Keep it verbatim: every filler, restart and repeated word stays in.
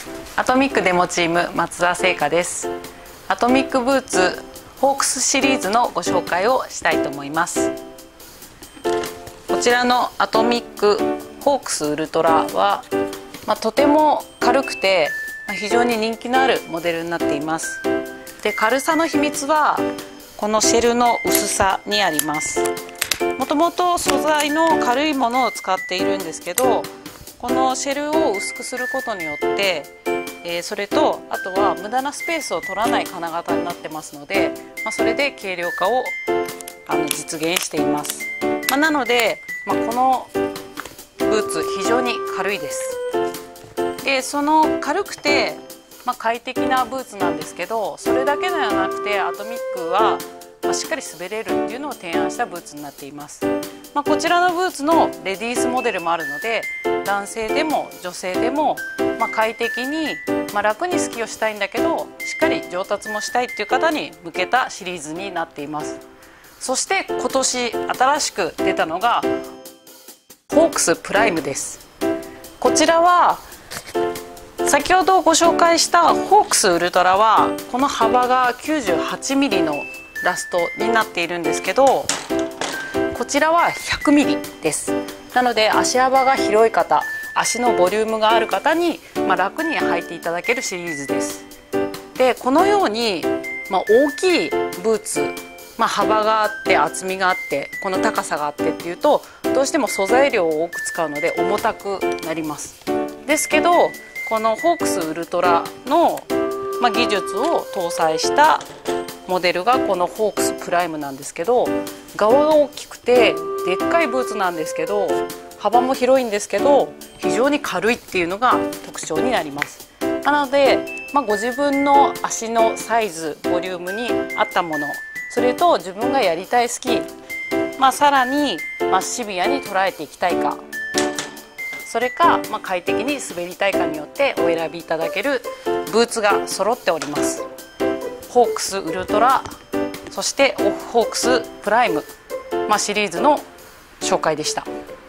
アトミックデモチーム松田聖華です。アトミックブーツホークスシリーズのご紹介をしたいと思います。こちらのアトミックホークスウルトラは、まあ、とても軽くて、まあ、非常に人気のあるモデルになっています。で、軽さの秘密はこのシェルの薄さにあります。もともと素材の軽いものを使っているんですけど、このシェルを薄くすることによって、えー、それとあとは無駄なスペースを取らない金型になってますので、まあ、それで軽量化をあの実現しています。まあ、なので、まあ、このブーツ非常に軽いです。で、その軽くて、まあ、快適なブーツなんですけど、それだけではなくてアトミックは、まあ、しっかり滑れるっていうのを提案したブーツになっています。まあ、こちらのブーツのレディースモデルもあるので、男性でも女性でも、まあ、快適に、まあ、楽にスキーをしたいんだけどしっかり上達もしたいっていう方に向けたシリーズになっています。そして今年新しく出たのがホークスプライムです。こちらは先ほどご紹介したホークスウルトラはこの幅が きゅうじゅうはちミリ のラストになっているんですけど、こちらは ひゃくミリ です。なので足幅が広い方、足のボリュームがある方に、まあ、楽に履いていただけるシリーズです。で、このように、まあ、大きいブーツ、まあ、幅があって厚みがあってこの高さがあってっていうとどうしても素材量を多く使うので重たくなります。ですけどこのホークスウルトラの、まあ、技術を搭載したモデルがこのホークスプライムなんですけど、側が大きくてでっかいブーツなんですけど幅も広いんですけど非常に軽いっていうのが特徴になります。なので、まあ、ご自分の足のサイズボリュームに合ったもの、それと自分がやりたいスキー、まあ、さらに、まあ、シビアに捉えていきたいか、それか、まあ、快適に滑りたいかによってお選びいただけるブーツが揃っております。ホークスウルトラ、そしてホークスプライム、まあ、シリーズの紹介でした。